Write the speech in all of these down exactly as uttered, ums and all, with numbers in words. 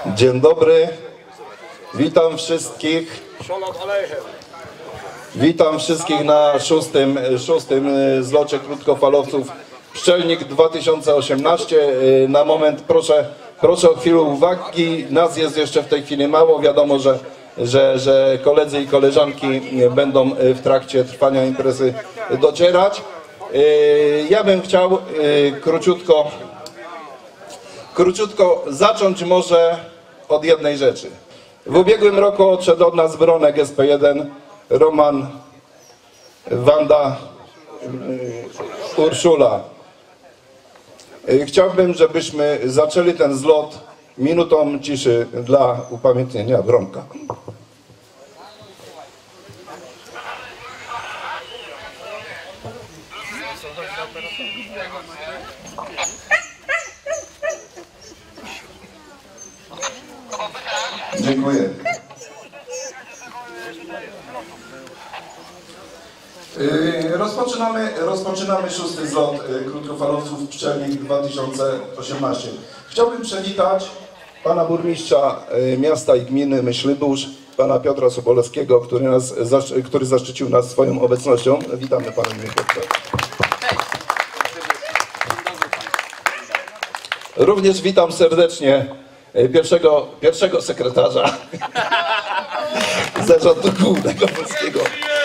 Dzień dobry, witam wszystkich. Witam wszystkich na szóstym, szóstym zlocie krótkofalowców Pszczelnik dwa tysiące osiemnaście. Na moment proszę, proszę o chwilę uwagi, nas jest jeszcze w tej chwili mało, wiadomo, że, że, że koledzy i koleżanki będą w trakcie trwania imprezy docierać. Ja bym chciał króciutko, króciutko zacząć może od jednej rzeczy. W ubiegłym roku odszedł od nas Bronek S P jeden, Roman, Wanda, Urszula. Chciałbym, żebyśmy zaczęli ten zlot minutą ciszy dla upamiętnienia Bronka. Dziękuję. Rozpoczynamy, rozpoczynamy szósty zlot krótkofalowców Pszczelnik dwa tysiące osiemnaście. Chciałbym przywitać pana burmistrza miasta i gminy Myślibórz, pana Piotra Sobolewskiego, który, nas, który zaszczycił nas swoją obecnością. Witamy pana Piotrze. Również witam serdecznie pierwszego, pierwszego sekretarza Zarządu Głównego Polskiego.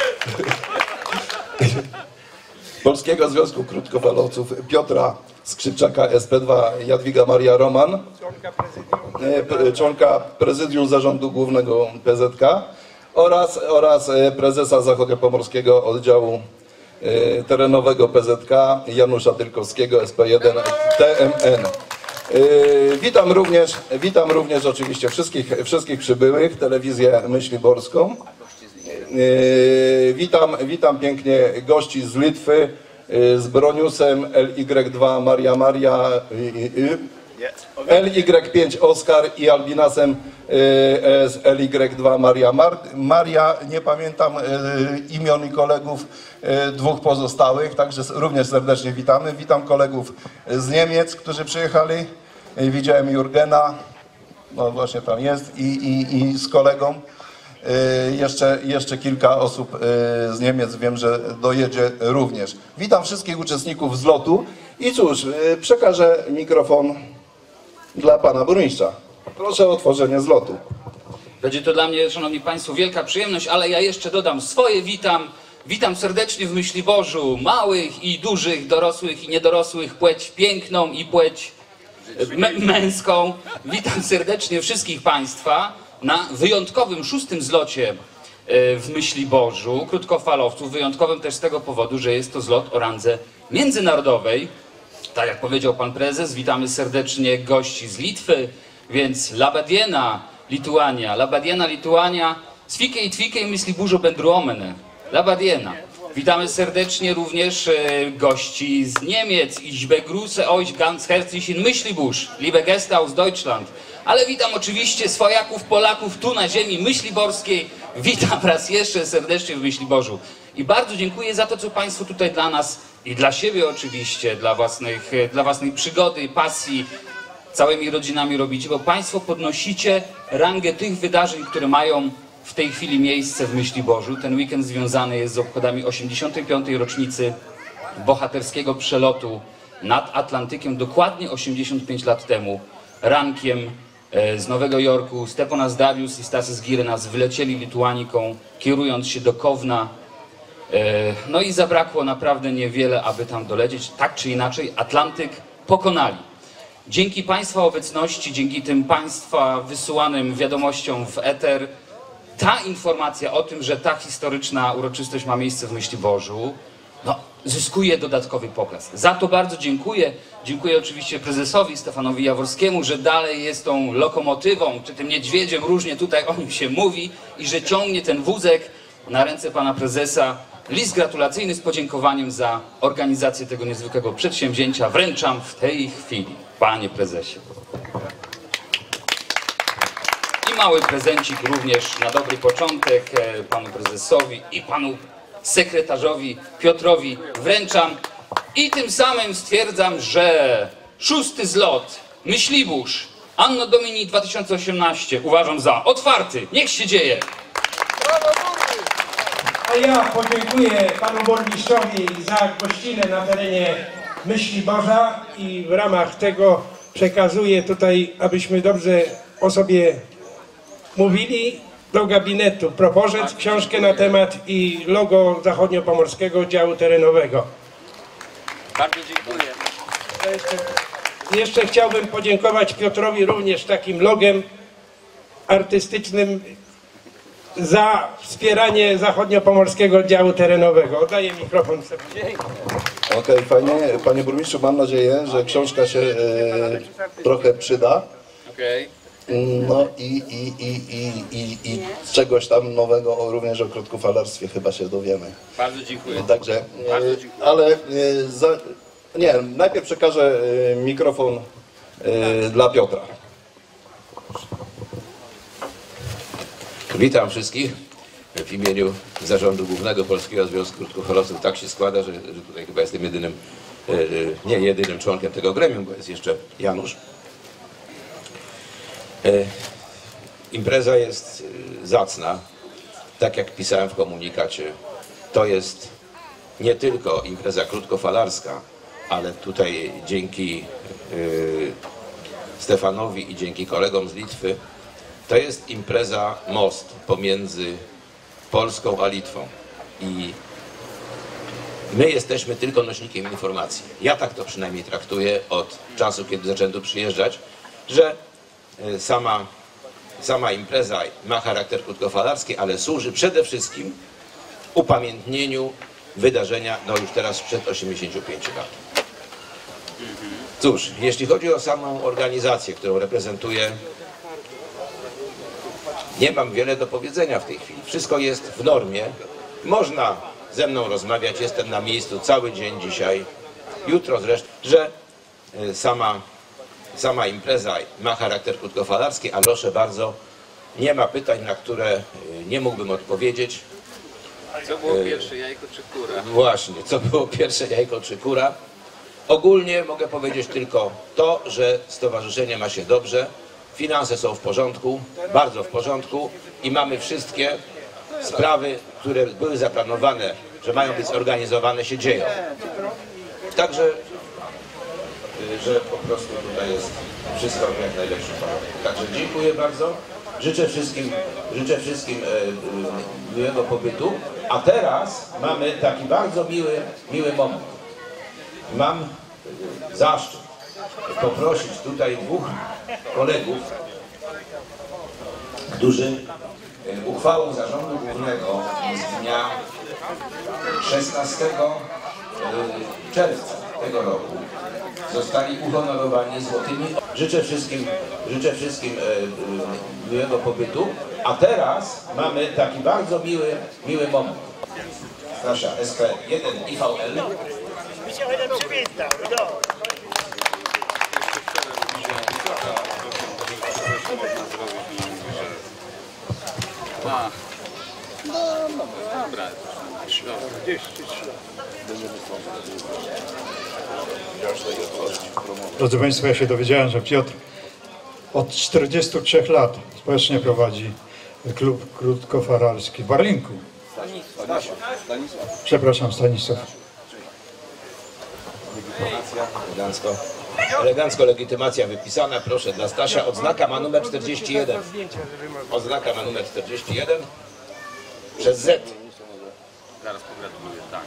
Polskiego Związku Krótkofalowców Piotra Skrzypczaka S P dwa, Jadwiga Maria Roman, członka Prezydium Zarządu Głównego P Z K oraz, oraz prezesa Zachodniopomorskiego Oddziału Terenowego P Z K Janusza Tylkowskiego S P jeden T M N. Witam również, witam również oczywiście wszystkich, wszystkich przybyłych, telewizję myśliborską. Witam, witam pięknie gości z Litwy, z Broniusem, L Y dwa Maria Maria, L Y pięć Oskar i Albinasem z L Y dwa Maria Maria. Nie pamiętam imion i kolegów dwóch pozostałych, także również serdecznie witamy. Witam kolegów z Niemiec, którzy przyjechali. Widziałem Jurgena, no właśnie tam jest, i, i, i z kolegą. Jeszcze, jeszcze kilka osób z Niemiec, wiem, że dojedzie również. Witam wszystkich uczestników zlotu i cóż, przekażę mikrofon dla pana burmistrza. Proszę o otworzenie zlotu. Będzie to dla mnie, szanowni państwo, wielka przyjemność, ale ja jeszcze dodam swoje witam. Witam serdecznie w Myśliborzu małych i dużych, dorosłych i niedorosłych, płeć piękną i płeć męską. Witam serdecznie wszystkich państwa na wyjątkowym szóstym zlocie w Myśliborzu krótkofalowców. Wyjątkowym też z tego powodu, że jest to zlot o randze międzynarodowej. Tak jak powiedział pan prezes, witamy serdecznie gości z Litwy, więc Labadiena, Lituania, Labadiena, Lituania, Svikiai Tvikiai Myśliburzu bendruomenė, Labadiena. Witamy serdecznie również e, gości z Niemiec. Ich begrüße euch ganz herzlich in Myśliburz, liebe Gäste aus Deutschland. Ale witam oczywiście swojaków, Polaków tu na ziemi myśliborskiej. Witam raz jeszcze serdecznie w Myśliborzu. I bardzo dziękuję za to, co państwo tutaj dla nas i dla siebie oczywiście, dla, własnych, dla własnej przygody, pasji, całymi rodzinami robicie, bo państwo podnosicie rangę tych wydarzeń, które mają w tej chwili miejsce w Myśliborzu. Ten weekend związany jest z obchodami osiemdziesiątej piątej rocznicy bohaterskiego przelotu nad Atlantykiem, dokładnie osiemdziesiąt pięć lat temu. Rankiem z Nowego Jorku Steponas Davius i Stasys Girnas wylecieli Lituaniką, kierując się do Kowna. No i zabrakło naprawdę niewiele, aby tam dolecieć. Tak czy inaczej Atlantyk pokonali. Dzięki państwa obecności, dzięki tym państwa wysyłanym wiadomościom w eter, ta informacja o tym, że ta historyczna uroczystość ma miejsce w Myśliborzu, no, zyskuje dodatkowy pokaz. Za to bardzo dziękuję. Dziękuję oczywiście prezesowi Stefanowi Jaworskiemu, że dalej jest tą lokomotywą, czy tym niedźwiedziem, różnie tutaj o nim się mówi, i że ciągnie ten wózek na ręce pana prezesa. List gratulacyjny z podziękowaniem za organizację tego niezwykłego przedsięwzięcia wręczam w tej chwili, panie prezesie. I mały prezencik również na dobry początek panu prezesowi i panu sekretarzowi Piotrowi wręczam. I tym samym stwierdzam, że szósty zlot Myślibórz Anno Domini dwa tysiące osiemnaście uważam za otwarty. Niech się dzieje. A ja podziękuję panu burmistrzowi za gościnę na terenie Myśliborza i w ramach tego przekazuję tutaj, abyśmy dobrze o sobie mówili, do gabinetu proporzec, książkę na temat i logo Zachodniopomorskiego Działu Terenowego. Bardzo dziękuję. Jeszcze, jeszcze chciałbym podziękować Piotrowi również takim logiem artystycznym za wspieranie Zachodniopomorskiego Działu Terenowego. Oddaję mikrofon sobie. Okej, okay, fajnie. Panie burmistrzu, mam nadzieję, że książka się e, trochę przyda. Okej. No i, i, i, i, i, i czegoś tam nowego o, również o krótkofalarstwie chyba się dowiemy. Bardzo dziękuję. Także, e, Bardzo dziękuję. ale e, za, nie, najpierw przekażę e, mikrofon e, dla Piotra. Witam wszystkich w imieniu Zarządu Głównego Polskiego Związku Krótkofalowców. Tak się składa, że, że tutaj chyba jestem jedynym, nie jedynym członkiem tego gremium, bo jest jeszcze Janusz. Impreza jest zacna. Tak jak pisałem w komunikacie, to jest nie tylko impreza krótkofalarska, ale tutaj dzięki Stefanowi i dzięki kolegom z Litwy to jest impreza most pomiędzy Polską a Litwą i my jesteśmy tylko nośnikiem informacji. Ja tak to przynajmniej traktuję od czasu, kiedy zacząłem tu przyjeżdżać, że sama, sama impreza ma charakter krótkofalarski, ale służy przede wszystkim upamiętnieniu wydarzenia, no już teraz sprzed osiemdziesięciu pięciu lat. Cóż, jeśli chodzi o samą organizację, którą reprezentuję, nie mam wiele do powiedzenia w tej chwili. Wszystko jest w normie. Można ze mną rozmawiać. Jestem na miejscu cały dzień dzisiaj, jutro zresztą, że sama, sama impreza ma charakter krótkofalarski, a proszę bardzo, nie ma pytań, na które nie mógłbym odpowiedzieć. Co było pierwsze, jajko czy kura? Właśnie, co było pierwsze, jajko czy kura? Ogólnie mogę powiedzieć tylko to, że stowarzyszenie ma się dobrze. Finanse są w porządku, bardzo w porządku i mamy wszystkie sprawy, które były zaplanowane, że mają być zorganizowane, się dzieją. Także, że po prostu tutaj jest wszystko w jak najlepszym porządku. Także dziękuję bardzo. Życzę wszystkim, życzę wszystkim e, miłego pobytu. A teraz mamy taki bardzo miły, miły moment. Mam zaszczyt poprosić tutaj dwóch kolegów, którzy uchwałą Zarządu Głównego z dnia szesnastego czerwca tego roku zostali uhonorowani złotymi. Życzę wszystkim, życzę wszystkim miłego pobytu. A teraz mamy taki bardzo miły, miły moment. Stasia, S K jeden I V L. się będę przywitał, no. A. No, no, dobra. Drodzy Państwo, ja się dowiedziałem, że Piotr od czterdziestu trzech lat społecznie prowadzi klub krótkofalarski w Barlinku. Przepraszam, Stanisław. Elegancko. Elegancko legitymacja wypisana, proszę, dla Stasia. Odznaka ma numer czterdzieści jeden. Odznaka ma numer czterdzieści jeden przez Z. Zaraz pogratuluję, tak.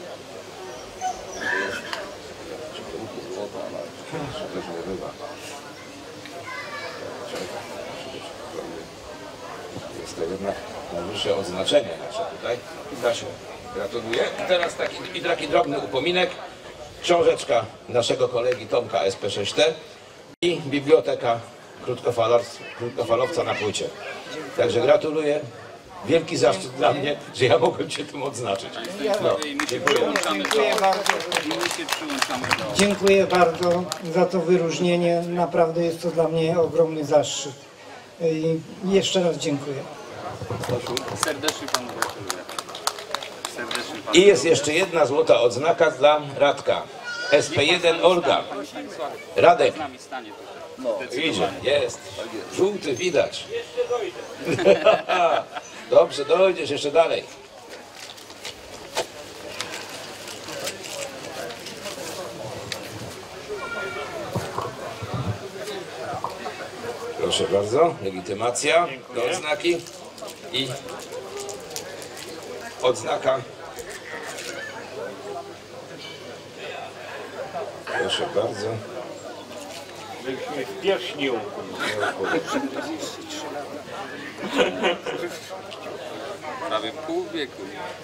Jest to jednak najwyższe odznaczenie nasze tutaj. Stasiu, gratuluję. I teraz taki, i taki drobny upominek. Książeczka naszego kolegi Tomka S P sześć T i biblioteka krótkofalowca na płycie. Także gratuluję. Wielki zaszczyt dla mnie, że ja mogłem Cię tym odznaczyć. No, dziękuję. Dziękuję bardzo. I my się przyłączamy do... Dziękuję bardzo za to wyróżnienie. Naprawdę jest to dla mnie ogromny zaszczyt. I jeszcze raz dziękuję. Serdecznie Panu gratuluję. Serdecznie Panu I jest jeszcze jedna złota odznaka dla Radka. S P jeden Olga. Radek. Z nami stanie. Idzie, jest. Żółty widać. Dobrze, dojdziesz jeszcze dalej. Proszę bardzo, legitymacja do odznaki i odznaka. Proszę bardzo. W pierśniu. Prawie pół wieku.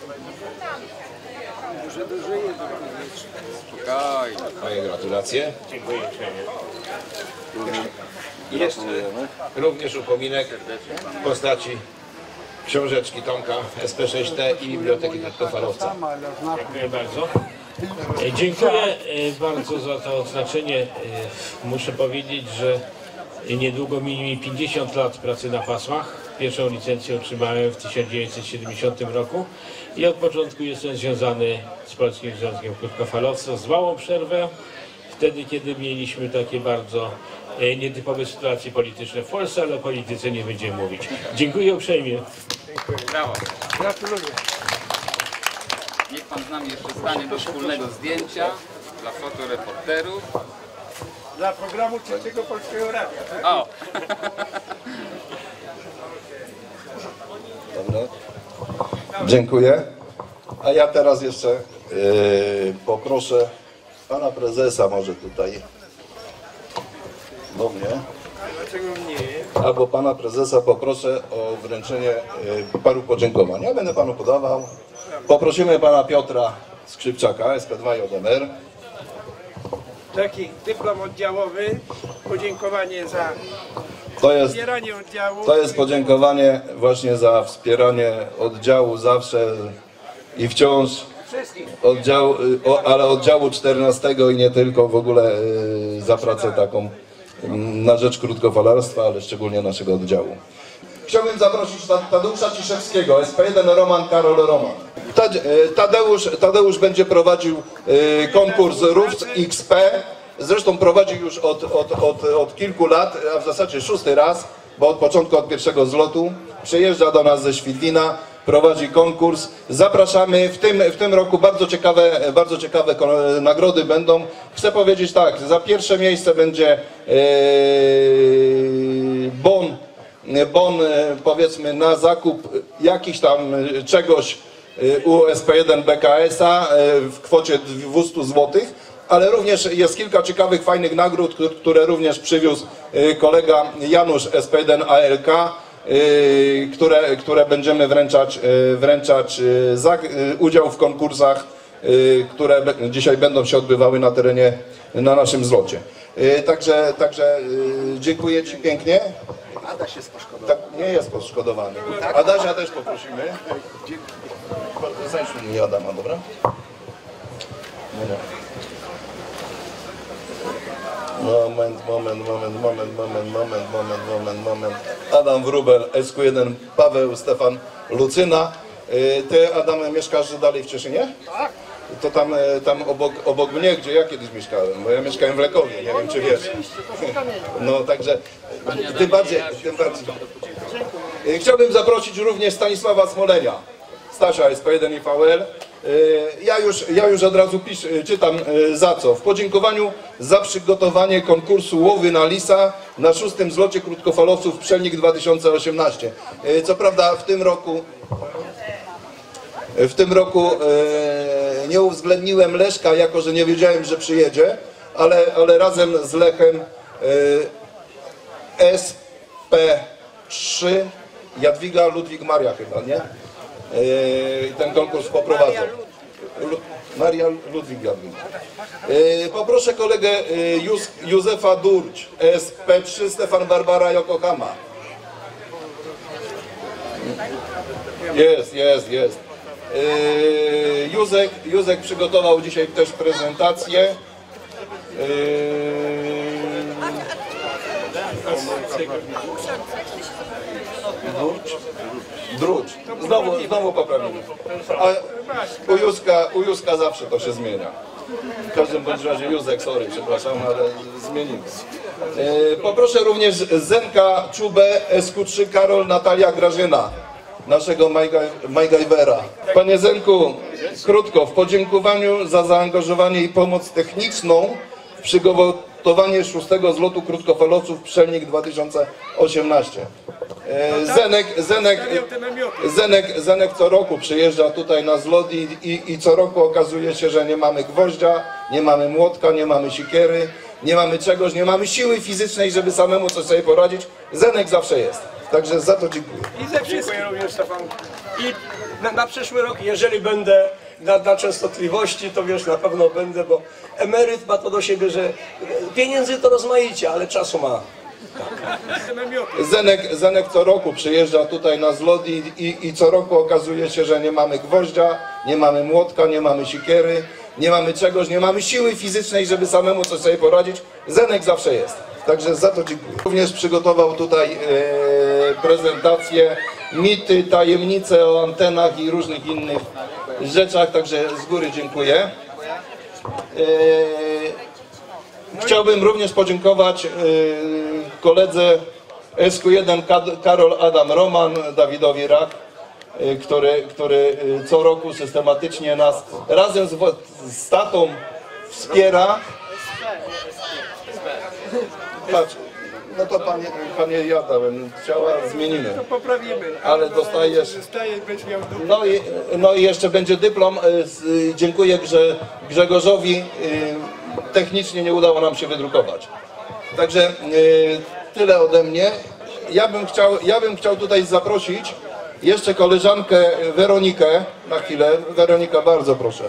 Może dożyje do Spokojnie. Moje gratulacje. Dziękuję uprzejmie. I jeszcze również upominek w postaci książeczki Tomka S P sześć T i Biblioteki Krótkofalowca. Dziękuję bardzo. E, Dziękuję e, bardzo za to odznaczenie. E, Muszę powiedzieć, że niedługo minie mi pięćdziesiąt lat pracy na pasmach. Pierwszą licencję otrzymałem w tysiąc dziewięćset siedemdziesiątym roku i od początku jestem związany z Polskim Związkiem Krótkofalowców. Z małą przerwę, wtedy kiedy mieliśmy takie bardzo e, nietypowe sytuacje polityczne w Polsce, ale o polityce nie będziemy mówić. Dziękuję uprzejmie. Brawo. Gratuluję. Niech pan z nami jeszcze stanie do wspólnego zdjęcia dla fotoreporterów. Dla programu Trzeciego Polskiego Radia. Tak? O! Dobra. Dziękuję. A ja teraz jeszcze yy, poproszę pana prezesa może tutaj do mnie. Dlaczego mnie? Albo pana prezesa poproszę o wręczenie yy, paru podziękowań. Ja będę panu podawał. Poprosimy pana Piotra Skrzypczaka, S P dwa J M R. Taki dyplom oddziałowy, podziękowanie za To jest, wspieranie oddziału. to jest podziękowanie właśnie za wspieranie oddziału zawsze i wciąż. Oddział, o, ale oddziału czternastego i nie tylko, w ogóle y, za pracę taką y, na rzecz krótkofalarstwa, ale szczególnie naszego oddziału. Chciałbym zaprosić Tadeusza Ciszewskiego, S P jeden Roman Karol Roman. Tadeusz, Tadeusz będzie prowadził y, konkurs R U F X P, zresztą prowadzi już od, od, od, od kilku lat, a w zasadzie szósty raz, bo od początku, od pierwszego zlotu. Przyjeżdża do nas ze Świdwina, prowadzi konkurs. Zapraszamy. W tym, w tym roku bardzo ciekawe, bardzo ciekawe nagrody będą. Chcę powiedzieć tak, za pierwsze miejsce będzie yy, bon, bon powiedzmy na zakup jakiś tam czegoś u S P jeden B K S a w kwocie dwieście złotych. Ale również jest kilka ciekawych, fajnych nagród, które również przywiózł kolega Janusz S P jeden A L K, które, które będziemy wręczać, wręczać za udział w konkursach, które dzisiaj będą się odbywały na terenie, na naszym zlocie. Także, także dziękuję ci pięknie. Adaś jest poszkodowany. Tak, nie jest poszkodowany. Adasia też poprosimy. Zańczmy mi Adama, dobra? No, no. Moment, moment, moment, moment, moment, moment, moment, moment, moment. Adam Wróbel, S Q jeden, Paweł, Stefan, Lucyna. Ty, Adam, mieszkasz dalej w Cieszynie? Tak. To tam, tam obok, obok mnie, gdzie ja kiedyś mieszkałem, bo ja mieszkałem w Lekowie, nie wiem czy wiesz. No także, tym bardziej, tym bardziej. Chciałbym zaprosić również Stanisława Smolenia, Stasia S P jeden I V L. Ja już, ja już od razu pisz, czytam za co. W podziękowaniu za przygotowanie konkursu łowy na lisa na szóstym zlocie krótkofalowców Pszczelnik dwa tysiące osiemnaście. Co prawda w tym roku w tym roku e, nie uwzględniłem Leszka, jako że nie wiedziałem, że przyjedzie, ale, ale razem z Lechem e, S P trzy Jadwiga Ludwik Maria chyba, nie? E, ten konkurs poprowadzą. Lu, Maria Ludwik Jadwiga. E, poproszę kolegę e, Józ, Józefa Durć, S P trzy Stefan Barbara Yokohama. Jest, jest, jest. Yy, Józek, Józek przygotował dzisiaj też prezentację. Yy, Drucz? Drucz. Znowu, znowu poprawimy. A u Józka, u Józka zawsze to się zmienia. W każdym bądź razie Józek, sorry, przepraszam, ale zmienimy. E, poproszę również Zenka, Czubę, S Q trzy, Karol, Natalia, Grażyna, naszego MacGyvera. Panie Zenku, krótko, w podziękowaniu za zaangażowanie i pomoc techniczną w przygotowanie szóstego zlotu krótkofalowców Pszczelnik dwa tysiące osiemnaście. E, Zenek, Zenek, Zenek, Zenek co roku przyjeżdża tutaj na zlot i, i, i co roku okazuje się, że nie mamy gwoździa, nie mamy młotka, nie mamy sikiery, nie mamy czegoś, nie mamy siły fizycznej, żeby samemu coś sobie poradzić. Zenek zawsze jest. Także za to dziękuję. I ze wszystkim również, Stefan. I na, na przyszły rok, jeżeli będę na, na częstotliwości, to wiesz, na pewno będę, bo emeryt ma to do siebie, że pieniędzy to rozmaicie, ale czasu ma. Zenek, Zenek co roku przyjeżdża tutaj na zlot i, i, i co roku okazuje się, że nie mamy gwoździa, nie mamy młotka, nie mamy sikiery, nie mamy czegoś, nie mamy siły fizycznej, żeby samemu coś sobie poradzić. Zenek zawsze jest. Także za to dziękuję. Również przygotował tutaj e, prezentację, mity, tajemnice o antenach i różnych innych rzeczach, także z góry dziękuję. E, chciałbym również podziękować e, koledze S Q jeden Karol Adam Roman, Dawidowi Rak, e, który, który co roku systematycznie nas razem z, z tatą wspiera. Patrz, no to panie, panie ja dałem, ciała zmienimy. To poprawimy. Ale dostajesz. Będziesz miał dupę. No i, no i jeszcze będzie dyplom. Dziękuję Grze, Grzegorzowi. Technicznie nie udało nam się wydrukować. Także tyle ode mnie. Ja bym chciał, ja bym chciał tutaj zaprosić jeszcze koleżankę Weronikę na chwilę. Weronika, bardzo proszę.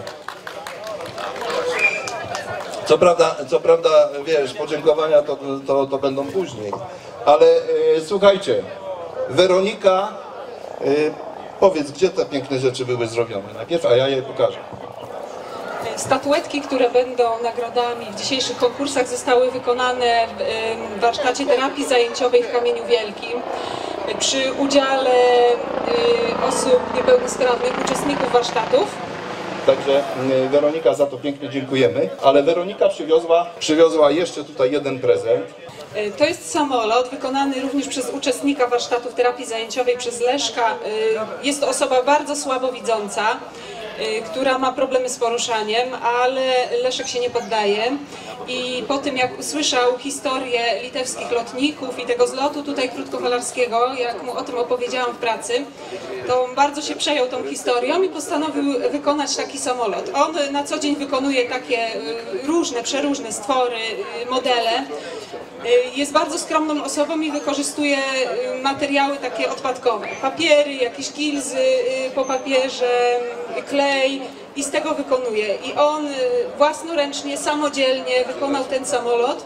Co prawda, co prawda, wiesz, podziękowania to, to, to będą później, ale e, słuchajcie, Weronika, e, powiedz, gdzie te piękne rzeczy były zrobione najpierw, a ja je pokażę. Statuetki, które będą nagrodami w dzisiejszych konkursach, zostały wykonane w warsztacie terapii zajęciowej w Kamieniu Wielkim przy udziale osób niepełnosprawnych, uczestników warsztatów. Także Weronika, za to pięknie dziękujemy, ale Weronika przywiozła, przywiozła jeszcze tutaj jeden prezent. To jest samolot wykonany również przez uczestnika warsztatów terapii zajęciowej, przez Leszka. Jest to osoba bardzo słabowidząca, która ma problemy z poruszaniem, ale Leszek się nie poddaje. I po tym, jak usłyszał historię litewskich lotników i tego zlotu tutaj krótkofalarskiego, jak mu o tym opowiedziałam w pracy, to bardzo się przejął tą historią i postanowił wykonać taki samolot. On na co dzień wykonuje takie różne, przeróżne stwory, modele. Jest bardzo skromną osobą i wykorzystuje materiały takie odpadkowe. Papiery, jakieś gilzy po papierze, klej i z tego wykonuje. I on własnoręcznie, samodzielnie wykonał ten samolot.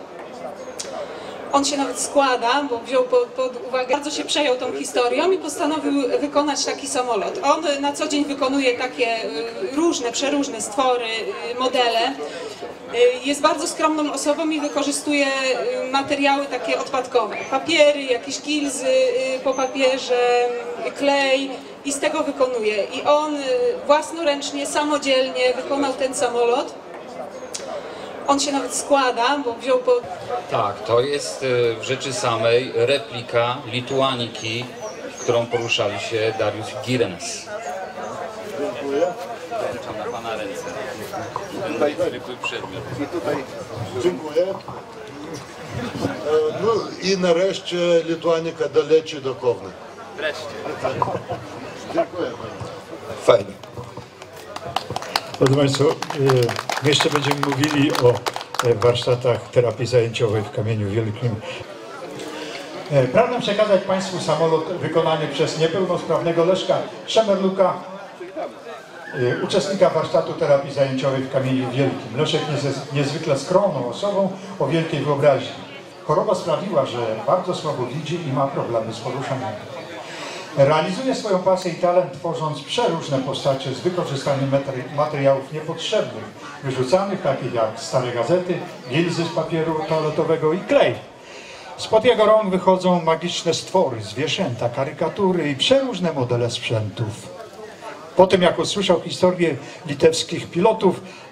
On się nawet składa, bo wziął pod, pod uwagę, bardzo się przejął tą historią i postanowił wykonać taki samolot. On na co dzień wykonuje takie różne, przeróżne stwory, modele. Jest bardzo skromną osobą i wykorzystuje materiały takie odpadkowe. Papiery, jakieś gilzy po papierze, klej i z tego wykonuje. I on własnoręcznie, samodzielnie wykonał ten samolot. On się nawet składa, bo wziął pod... Tak, to jest w rzeczy samej replika Lituaniki, którą poruszali się Dariusz Girenes. Dziękuję. Wręczam na pana ręce. Ten zwykły przedmiot. I tutaj dziękuję. No i nareszcie Lituanika doleci do Kowna. Wreszcie. Dziękuję. Fajnie. Drodzy Państwo, my jeszcze będziemy mówili o warsztatach terapii zajęciowej w Kamieniu Wielkim. Pragnę przekazać Państwu samolot wykonany przez niepełnosprawnego Leszka Szemerluka, uczestnika warsztatu terapii zajęciowej w Kamieniu Wielkim. Leszek jest niezwykle skromną osobą o wielkiej wyobraźni. Choroba sprawiła, że bardzo słabo widzi i ma problemy z poruszaniem. Realizuje swoją pasję i talent, tworząc przeróżne postacie z wykorzystaniem materiałów niepotrzebnych, wyrzucanych, takich jak stare gazety, gilzy z papieru toaletowego i klej. Spod jego rąk wychodzą magiczne stwory, zwierzęta, karykatury i przeróżne modele sprzętów. Po tym, jak usłyszał historię litewskich pilotów,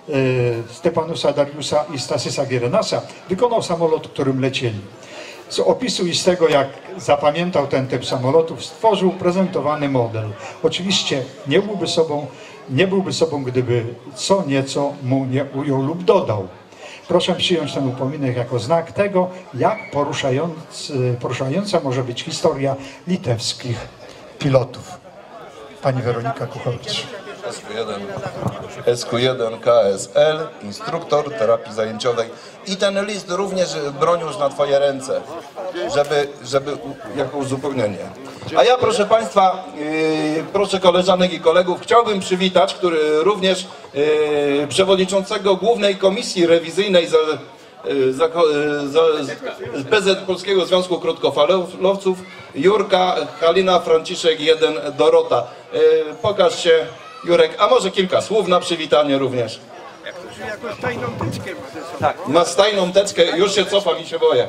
Stepanusa Dariusa i Stasysa Gierenasa wykonał samolot, którym lecieli. Z opisu i z tego, jak zapamiętał ten typ samolotów, stworzył prezentowany model. Oczywiście nie byłby sobą, nie byłby sobą, gdyby co nieco mu nie ujął lub dodał. Proszę przyjąć ten upominek jako znak tego, jak poruszający, poruszająca może być historia litewskich pilotów. Pani Weronika Kuchowicz. S Q jeden, S Q jeden K S L, instruktor terapii zajęciowej. I ten list również bronił już na Twoje ręce, żeby, żeby jako uzupełnienie. A ja, proszę Państwa, yy, proszę koleżanek i kolegów, chciałbym przywitać, który również yy, przewodniczącego Głównej Komisji Rewizyjnej za, yy, za, yy, za P Z Polskiego Związku Krótkofalowców, Jurka, Halina, Franciszek jeden, Dorota. Yy, pokaż się, Jurek, a może kilka słów na przywitanie również. Jakąś tajną tyczkę ma. Tak. Ma tajną teczkę, już się cofam i się boję.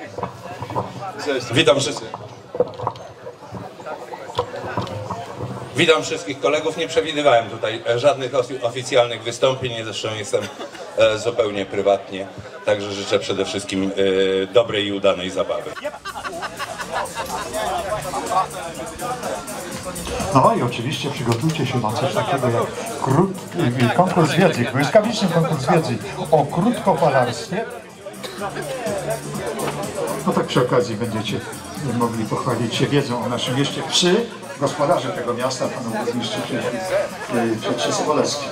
Witam wszystkich. Witam wszystkich kolegów. Nie przewidywałem tutaj żadnych oficjalnych wystąpień, zresztą jestem zupełnie prywatnie, także życzę przede wszystkim dobrej i udanej zabawy. No i oczywiście przygotujcie się na coś takiego jak krótki konkurs wiedzy, błyskawiczny konkurs wiedzy o krótkofalarstwie. No tak przy okazji będziecie mogli pochwalić się wiedzą o naszym mieście przy gospodarze tego miasta, panu burmistrzu Piotrze Sobolewskim.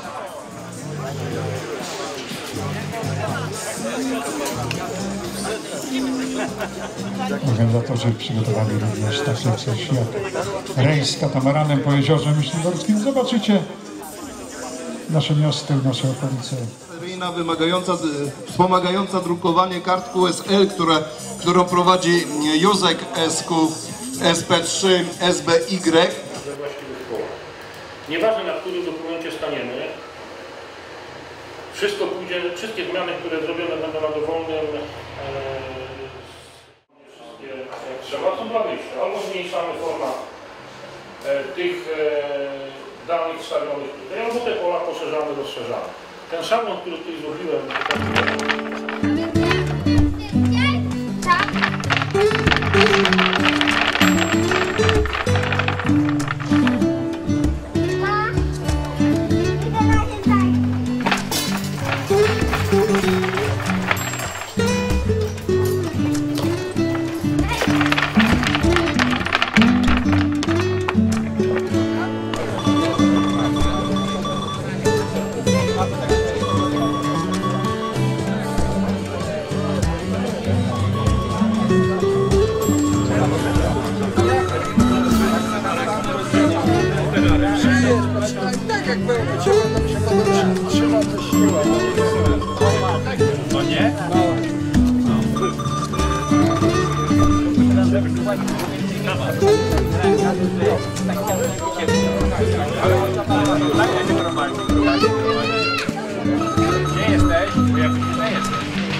Organizatorzy przygotowali również takie coś jak rejs z katamaranem po jeziorze Myśliborskim. Zobaczycie nasze miasto i nasze okolice. Seryjna wymagająca, wspomagająca drukowanie kart Q S L, które, którą prowadzi Józek S Q S P trzy S B Y. Nieważne, na którym dokumencie staniemy, wszystko pójdzie, wszystkie zmiany, które zrobione będą na dowolnym e, wszystkie jak trzeba, są dla wyjścia. Albo zmniejszamy format e, tych e, danych wstawionych tutaj, albo te pola poszerzamy, rozszerzamy. Ten szablon, który tutaj zrobiłem, Gdzie jesteś? Bo ja nie jestem.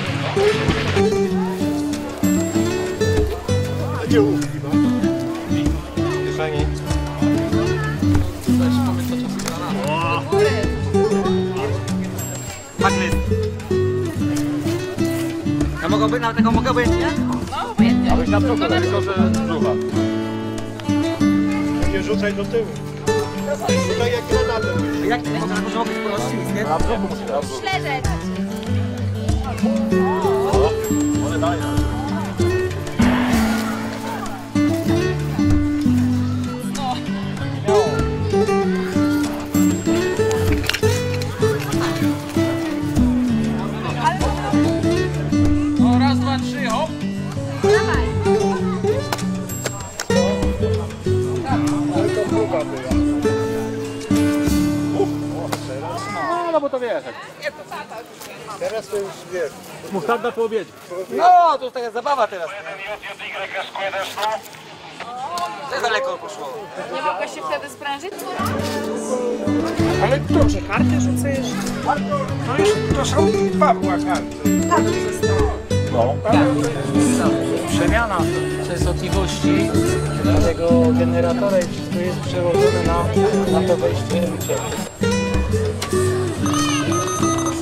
Gdzie łówki ma? Kieszeni. Maglist. Ja mogę być, nawet tego mogę być, nie? No, obojętnie. Abyś na przykład, tylko że brzucha. Nie rzucaj do tyłu. Tutaj jak granatem. Jak ty możesz być ponosić, nie? Na brzuchu musi na brzuchu. Śleżeć. Może dalej. No, raz, dwa, trzy, hop. Dawaj. Ale to próba była. No, no bo to wiesz. Teraz to już wiesz. Musztarda po obiedzie. No, to już taka zabawa teraz. Za daleko poszło. Nie mogę się wtedy sprężyć? Ale kto, że karty rzucę jeszcze? No już to są Pawła karty. Tak, zostało. No. Przemiana częstotliwości tego generatora i wszystko jest przełożone na, na to wejście.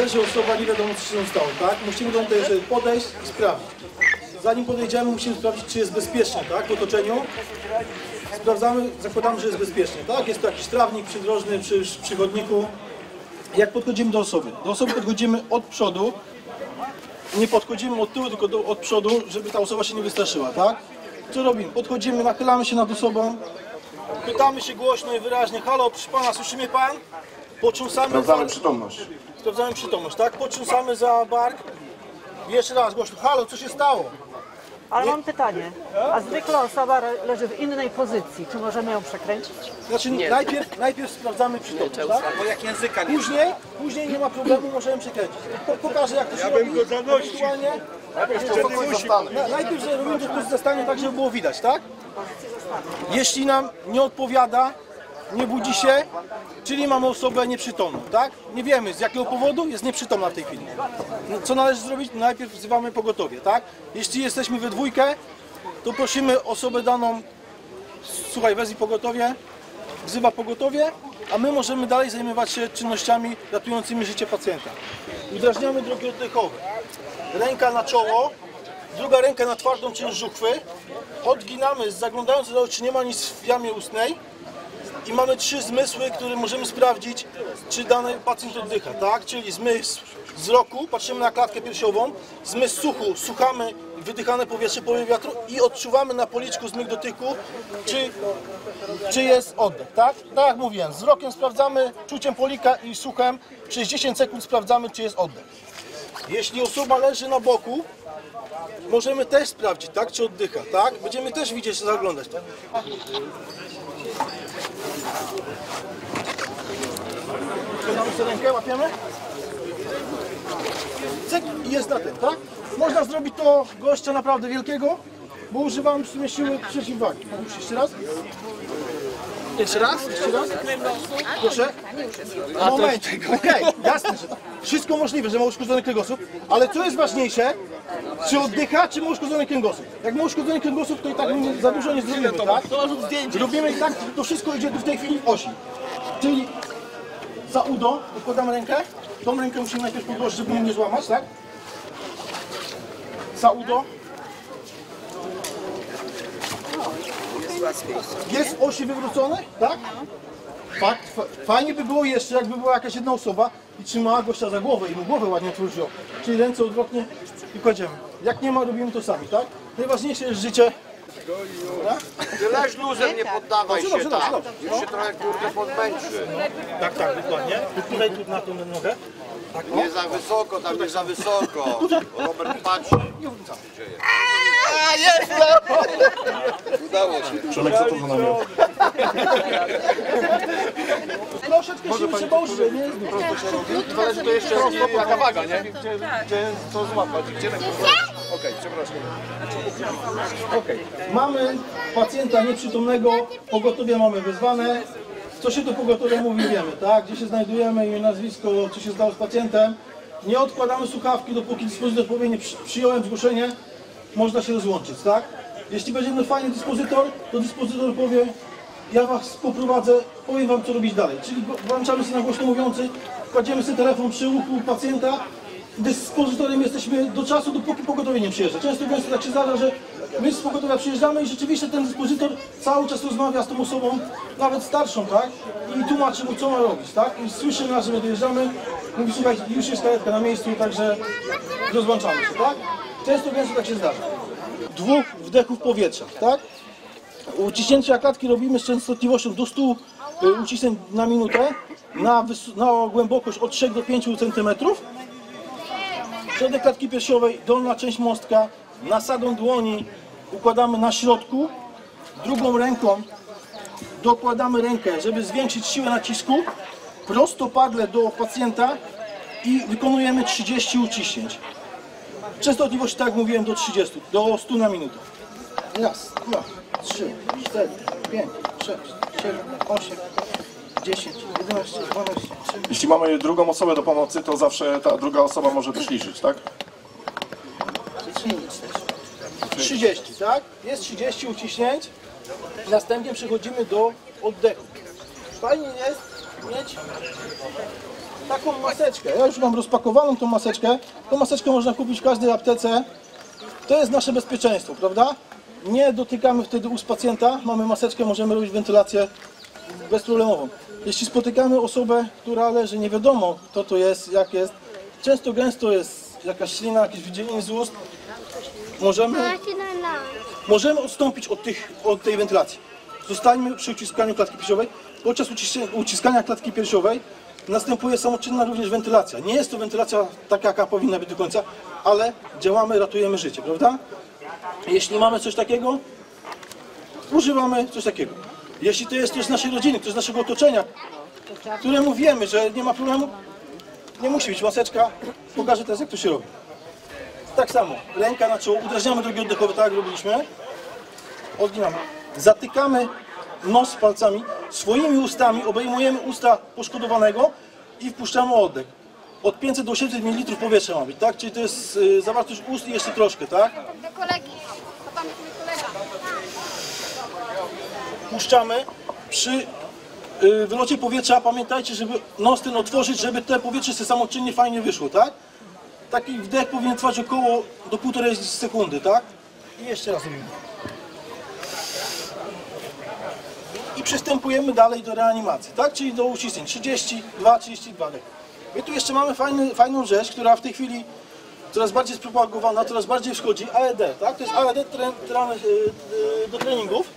leży osoba, nie wiadomo co się stało, tak? Musimy do tej osoby podejść i sprawdzić. Zanim podejdziemy, musimy sprawdzić, czy jest bezpiecznie, tak? W otoczeniu. Sprawdzamy, zakładamy, że jest bezpiecznie, tak? Jest to jakiś trawnik przydrożny przy, przy chodniku. Jak podchodzimy do osoby? Do osoby podchodzimy od przodu. Nie podchodzimy od tyłu, tylko do, od przodu, żeby ta osoba się nie wystraszyła, tak? Co robimy? Podchodzimy, nachylamy się nad osobą. Pytamy się głośno i wyraźnie, halo, proszę pana, słyszy mnie pan? Potrząsamy Sprawdzamy za... przytomność. Sprawdzamy przytomność, tak? Potrząsamy za bark. Jeszcze raz głośno, halo, co się stało? Ale mam pytanie, a zwykle osoba leży w innej pozycji, czy możemy ją przekręcić? Znaczy najpierw, najpierw sprawdzamy przytomność, tak? Bo jak języka nie Później, później nie ma problemu, możemy przekręcić. Po, pokażę jak to się Ja robi. bym go zanosił. Ewentualnie- Najpierw Nie, w pozycji zastanie. na- Najpierw że robimy to w pozycji zastanie, tak żeby było widać, tak? Jeśli nam nie odpowiada, nie budzi się, czyli mamy osobę nieprzytomną, tak? Nie wiemy z jakiego powodu jest nieprzytomna w tej chwili. No, co należy zrobić? Najpierw wzywamy pogotowie, tak? Jeśli jesteśmy we dwójkę, to prosimy osobę daną, słuchaj, wezwij pogotowie, wzywa pogotowie, a my możemy dalej zajmować się czynnościami ratującymi życie pacjenta. Udrażniamy drogi oddechowe. Ręka na czoło, druga ręka na twardą część żuchwy. Odginamy, zaglądając do oczu, czy nie ma nic w jamie ustnej. I mamy trzy zmysły, które możemy sprawdzić, czy dany pacjent oddycha, tak? Czyli zmysł wzroku, patrzymy na klatkę piersiową, zmysł słuchu, słuchamy wydychane powietrze, powiew wiatru i odczuwamy na policzku zmysł dotyku, czy, czy jest oddech, tak? Tak jak mówiłem, wzrokiem sprawdzamy, czuciem polika i słuchem przez dziesięć sekund sprawdzamy, czy jest oddech. Jeśli osoba leży na boku, możemy też sprawdzić, tak? Czy oddycha, tak? Będziemy też widzieć, zaglądać, tak? Podamy sobie rękę, łapiemy. Cyk i jest na tym, tak? Można zrobić to gościa naprawdę wielkiego, bo używam w sumie siły przeciwwagi. Już jeszcze raz? Jeszcze raz? Jeszcze raz? Proszę? Moment, okej, jasne, że tak. Wszystko możliwe, że ma uszkodzony kręgosłup, ale co jest ważniejsze? Czy oddycha, czy ma uszkodzony kręgosłup? Jak ma uszkodzony kręgosłup, to i tak my za dużo nie zrobimy, tak? Robimy i tak, to wszystko idzie w tej chwili w osi. Czyli za udo podkładamy rękę, tą rękę musimy najpierw podłożyć, żeby nie złamać, tak? Za udo. Jest w osi wywrócone, tak? Fakt, fajnie by było jeszcze, jakby była jakaś jedna osoba i trzymała gościa za głowę i mu głowę ładnie otworzyło. Czyli ręce odwrotnie i kładziemy. Jak nie ma, robimy to sami, tak? Najważniejsze jest życie. Ty leż luzem, nie poddawaj Dobrze, się dobrze, tak. dobrze. Już się trochę kurde podmęczy. Tak, tak, dokładnie. Tutaj, tu na tą nogę. Tak, Nie za wysoko, tam nie za wysoko. Robert patrzy. Co dzieje? A, jest! Udało się. Przemek, co to za namiot? Troszeczkę siły trzeba użyć, nie jest dużo. Zależy to jeszcze jaka waga, nie? Gdzie, gdzie co złapać, gdzie ręką Okej, przepraszam. Okej. Mamy pacjenta nieprzytomnego, pogotowie mamy wezwane. Co się do pogotowia mówi, wiemy, tak? Gdzie się znajdujemy, imię, nazwisko, co się stało z pacjentem. Nie odkładamy słuchawki, dopóki dyspozytor powie, nie przy, przyjąłem zgłoszenie, można się rozłączyć, tak? Jeśli będziemy fajny dyspozytor, to dyspozytor powie, ja was poprowadzę, powiem wam co robić dalej. Czyli włączamy się na głośno mówiący, kładziemy sobie telefon przy uchu pacjenta, dyspozytorem jesteśmy do czasu, dopóki pogotowie nie przyjeżdża. Często gęsto tak się zdarza, że my z pogotowia przyjeżdżamy i rzeczywiście ten dyspozytor cały czas rozmawia z tą osobą, nawet starszą, tak? I tłumaczy mu, co ma robić, tak? I słyszy nas, że my dojeżdżamy, mówi, słuchaj, już jest karetka na miejscu, także rozłączamy się, tak? Często gęsto tak się zdarza. Dwóch wdechów powietrza, tak? Uciśnięcia klatki robimy z częstotliwością do stu uciśnięć na minutę, na, na głębokość od trzech do pięciu centymetrów. Środek klatki piersiowej, dolna część mostka, nasadą dłoni układamy na środku, drugą ręką dokładamy rękę, żeby zwiększyć siłę nacisku, prostopadle do pacjenta i wykonujemy trzydzieści uciśnięć. Częstotliwość, tak jak mówiłem, do trzydziestu, do stu na minutę. Raz, dwa, trzy, cztery, pięć, sześć, siedem, osiem, dziesięć, jedenaście, dwanaście, trzynaście. Jeśli mamy drugą osobę do pomocy, to zawsze ta druga osoba może też liczyć, tak? trzydzieści, tak? Jest trzydzieści uciśnięć. Następnie przechodzimy do oddechu. Fajnie jest mieć taką maseczkę. Ja już mam rozpakowaną tą maseczkę. Tą maseczkę można kupić w każdej aptece. To jest nasze bezpieczeństwo, prawda? Nie dotykamy wtedy ust pacjenta. Mamy maseczkę, możemy robić wentylację bezproblemową. Jeśli spotykamy osobę, która leży, nie wiadomo kto to jest, jak jest. Często gęsto jest jakaś ślina, jakieś wydzielenie z ust. Możemy, możemy odstąpić od, tych, od tej wentylacji. Zostańmy przy uciskaniu klatki piersiowej. Podczas uciskania klatki piersiowej następuje samoczynna również wentylacja. Nie jest to wentylacja taka, jaka powinna być do końca, ale działamy, ratujemy życie, prawda? Jeśli mamy coś takiego, używamy coś takiego. Jeśli to jest ktoś z naszej rodziny, ktoś z naszego otoczenia, któremu wiemy, że nie ma problemu, nie musi być maseczka, pokażę teraz, jak to się robi. Tak samo, ręka na czoło, udrażniamy drogi oddechowe, tak jak robiliśmy. Odginamy. Zatykamy nos palcami, swoimi ustami obejmujemy usta poszkodowanego i wpuszczamy oddech. Od pięćset do osiemset mililitrów powietrza ma być, tak? Czyli to jest y, zawartość ust i jeszcze troszkę, tak? Do kolegi. To pan jest mój kolega. Puszczamy. Przy y, wylocie powietrza pamiętajcie, żeby nos ten otworzyć, żeby te powietrze sobie samoczynnie fajnie wyszło, tak? Taki wdech powinien trwać około do półtorej sekundy, tak? I jeszcze raz robimy. I przystępujemy dalej do reanimacji, tak? Czyli do uciśnień trzydzieści dwa trzydzieści dwa dech. I tu jeszcze mamy fajny, fajną rzecz, która w tej chwili coraz bardziej spropagowana, coraz bardziej wschodzi, A E D, tak? To jest A E D tre, tre, do treningów.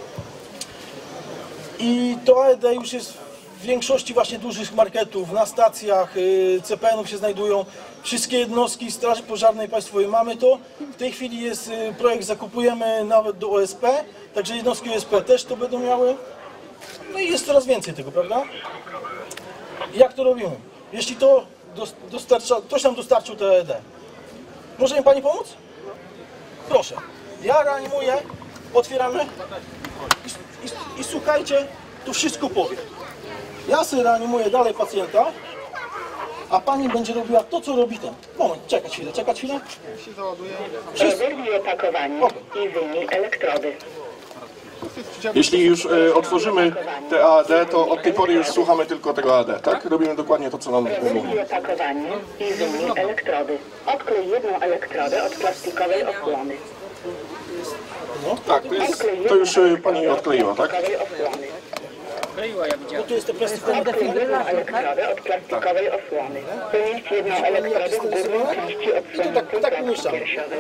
I to A E D już jest w większości właśnie dużych marketów, na stacjach, C P N-ów się znajdują. Wszystkie jednostki Straży Pożarnej Państwowej mamy to. W tej chwili jest projekt, zakupujemy nawet do O S P, także jednostki O S P też to będą miały. No i jest coraz więcej tego, prawda? Jak to robimy? Jeśli to dostarcza, ktoś nam dostarczył to A E D, może mi Pani pomóc? Proszę. Ja reanimuję, otwieramy i, i, i słuchajcie, tu wszystko powiem. Ja sobie reanimuję dalej pacjenta, a Pani będzie robiła to, co robi ten. Moment, czekać chwilę, czekać chwilę. Wyrwij opakowanie i wyjmij elektrody. Jeśli już e, otworzymy te A E D, to od tej pory już słuchamy tylko tego A E D, tak? Robimy dokładnie to, co nam mówi. Wyrwij opakowanie i wyjmij elektrody. Odklej jedną elektrodę od plastikowej osłony. No. Tak, to, jest, to już e, Pani odkleiła, tak? Odkleiła, ja widziałem. No to jest to plastikowe. Odklej jedną elektrodę od plastikowej osłony. Pomieść jedną elektrodę w górnej części odsłoniętej klatki piersiowej.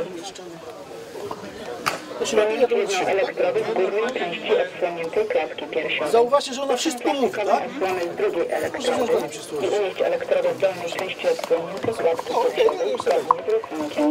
Pomieść jedną elektrodę w górnej części odsłoniętej klatki piersiowej. Zauważcie, że ona wszystko mówi, tak? Osłony z drugiej elektrody i umieść elektrodę w dolnej części odsłoniętej klatki piersiowej zgodnie z rysunkiem.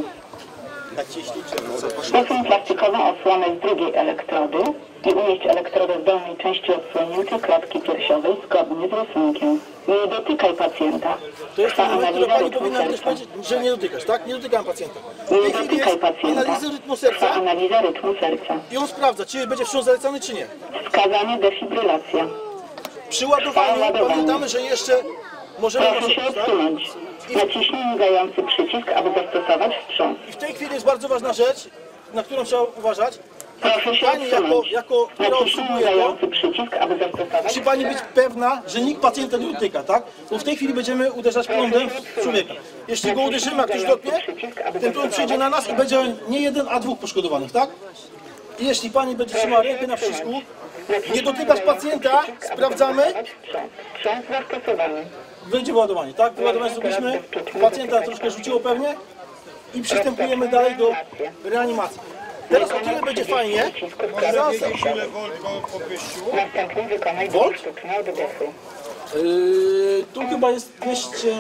Przesuń plastikową osłonę z drugiej elektrody i umieść elektrodę w dolnej części odsłoniętej klatki piersiowej zgodnie z rysunkiem. Nie dotykaj pacjenta. To jest ten moment, który Pani powinna też powiedzieć, że nie dotykasz, tak? Nie dotykam pacjenta. Nie dotykaj pacjenta. Analiza rytmu serca. Analiza rytmu serca. I on sprawdza, czy będzie wstrząs zalecany, czy nie. Wskazanie defibrylacja. Przy ładowaniu pamiętamy, że jeszcze możemy... Proszę się odsunąć. Naciśnij migający przycisk, aby zastosować wstrząs. I w tej chwili jest bardzo ważna rzecz, na którą trzeba uważać. Proszę się Pani jako, jako która obsługuje to, przycisk, aby zastosować musi Pani być pewna, że nikt pacjenta nie dotyka, tak? Bo w tej chwili będziemy uderzać prądem w człowieka. Jeśli go uderzymy, a ktoś dotknie, ten prąd przyjdzie na nas i będzie nie jeden, a dwóch poszkodowanych, tak? I jeśli Pani będzie trzymała rękę na przycisku, nie dotykać pacjenta, sprawdzamy. Wstrząs zastosowany. Wyjdzie wyładowanie, tak? Wyładowanie zrobiliśmy, pacjenta troszkę rzuciło pewnie i przystępujemy dalej do reanimacji. Teraz o tyle będzie fajnie, że zaraz... Następnie wykonaj Volt? sztuczne oddechy. Yy, tu chyba jest dwieście...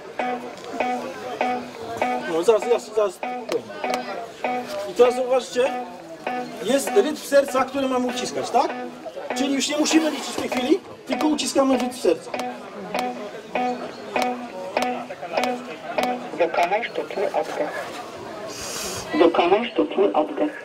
No zaraz, zaraz, zaraz. I teraz zauważcie, jest rytm serca, który mamy uciskać, tak? Czyli już nie musimy liczyć w tej chwili, tylko uciskamy rytm serca. Wykonaj sztuczny oddech. Wykonaj sztuczny oddech.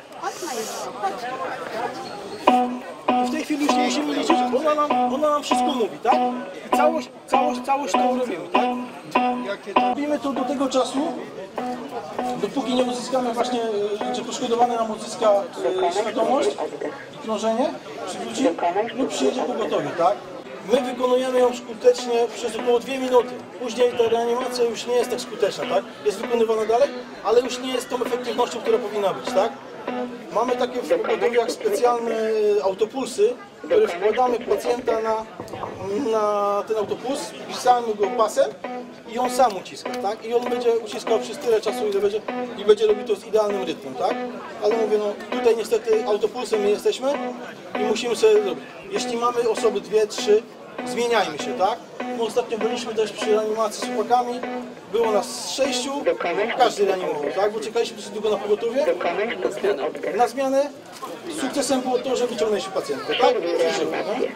W tej chwili już nie musimy liczyć, bo ona nam, ona nam wszystko mówi, tak? I całość, całość, całość to robimy, tak? Robimy to do tego czasu, dopóki nie uzyskamy właśnie, że poszkodowany nam uzyska e, świadomość i krążenie, przywróci lub przyjedzie pogotowie, tak? My wykonujemy ją skutecznie przez około dwie minuty. Później ta reanimacja już nie jest tak skuteczna, tak? Jest wykonywana dalej, ale już nie jest tą efektywnością, która powinna być, tak? Mamy takie w pogotowiu jak specjalne autopulsy, które wkładamy pacjenta na, na ten autopuls, wpisamy go pasem i on sam uciska, tak? I on będzie uciskał przez tyle czasu, ile będzie, i będzie robił to z idealnym rytmem, tak? Ale mówię, no tutaj niestety autopulsem nie jesteśmy i musimy sobie zrobić. Jeśli mamy osoby dwie, trzy, zmieniajmy się, tak? My ostatnio byliśmy też przy reanimacji z chłopakami, było nas sześciu, każdy reanimował, tak? Bo czekaliśmy dosyć długo na pogotowie, na zmianę. Sukcesem było to, że wyciągnęliśmy pacjentkę, tak? Przeżyła, nie?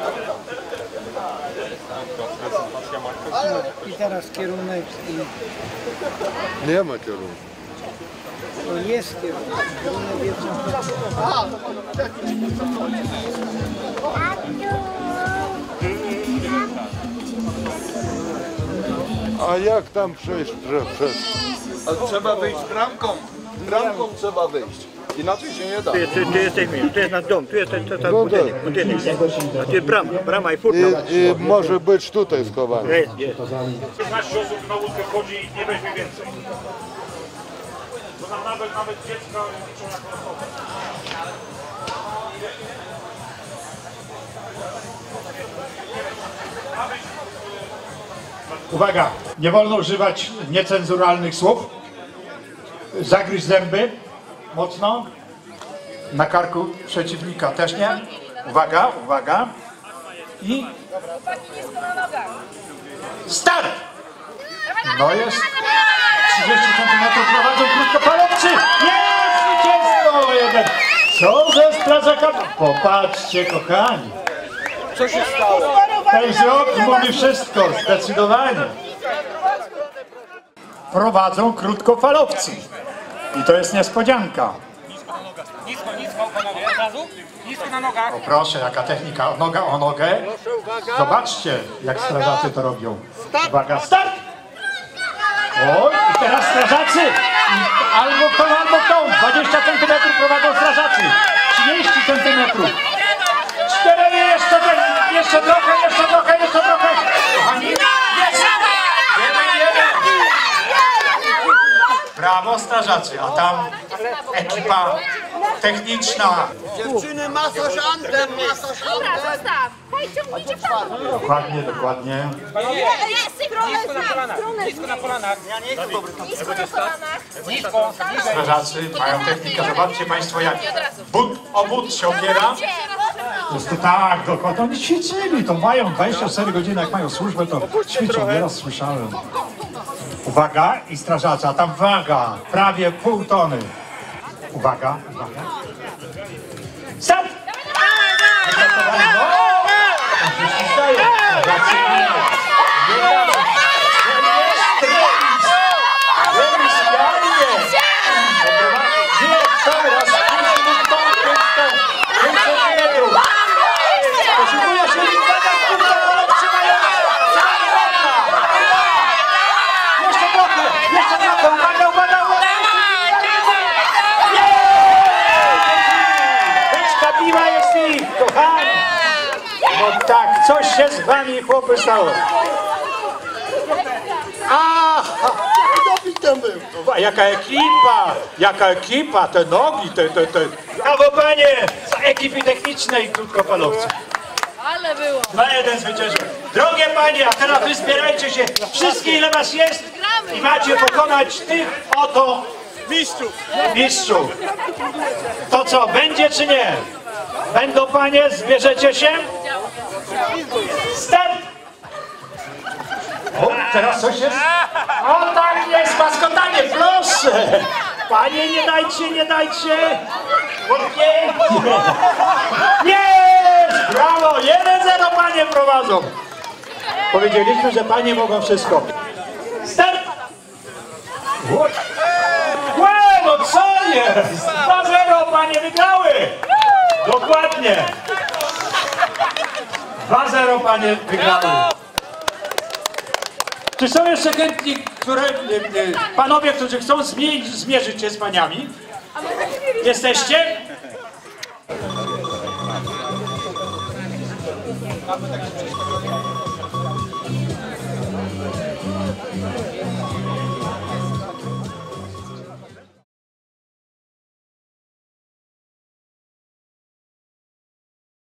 I teraz kierunek i... Nie ma kierunku. To jest kierunek. Kierunek jest... A jak tam przejść przez? Ale trzeba wyjść bramką. Bramką trzeba wyjść. Inaczej się nie da. Tu jest, tu jesteśmy, tu jest nasz dom, tu jest ten, ten, ten budynek, budynek, nie? A tu jest brama, brama i furtka. I, i może być tutaj schowany. Jest, jest. szesnaście osób na łódkę wchodzi i nie weźmie więcej. To nam nawet, nawet dziecko liczą jako osobę. Uwaga, nie wolno używać niecenzuralnych słów. Zagryź zęby mocno. Na karku przeciwnika też nie. Uwaga, uwaga. I start! No jest. trzydzieści centymetrów prowadzą krótkofalowcy. Jest zwycięstwo! Jeden. Co ze strażakami? Popatrzcie, kochani. Co się stało? Ten wzrok mówi wszystko, zdecydowanie. Prowadzą krótkofalowcy. I to jest niespodzianka. Nisko, nisko, panowie, od razu. Nisko na nogach. O proszę, jaka technika. Noga o nogę. Zobaczcie, jak strażacy to robią. Uwaga, start! O, i teraz strażacy. Albo kto, albo kto. dwadzieścia centymetrów prowadzą strażacy. trzydzieści centymetrów. cztery, jeszcze, jeszcze trochę, jeszcze trochę, jeszcze trochę. Kochani, jeden, jeden. Brawo strażacy, a tam ekipa techniczna. Dziewczyny masażantem, masażantem. Dokładnie, dokładnie. Nisko na kolanach, nisko na kolanach. Nisko na kolanach. Nisko, Strażacy mają technikę, zobaczcie Państwo jak but o but się opiera. To tak, dokładnie. Oni ćwiczyli, to mają dwadzieścia cztery godziny, jak mają służbę, to ćwiczą, nieraz słyszałem. Uwaga i strażacy, a tam waga, prawie pół tony. Uwaga, uwaga. Start! No tak, coś się z wami chłopy stało. Aha! A jaka ekipa! Jaka ekipa! Te nogi, te, te, te. Brawo panie! Z ekipy technicznej krótkofalowców. Ale było. dwa jeden zwyciężył. Drogie panie, a teraz wy zbierajcie się. Wszystkie ile was jest i macie pokonać tych oto mistrzów. Mistrzów. To co, będzie czy nie? Będą panie, zbierzecie się? Start! O, teraz coś jest? O tak jest, maskotanie, proszę! Panie, nie dajcie, nie dajcie! Pięknie! Jest! Brawo! jeden zero panie prowadzą! Powiedzieliśmy, że panie mogą wszystko. Start! Łe, no co jest? dwa zero panie wygrały! Dokładnie! dwa zero panie wygrały. Czy są jeszcze chętni, które, panowie, którzy chcą zmierzyć, zmierzyć się z paniami? Jesteście? mamy takie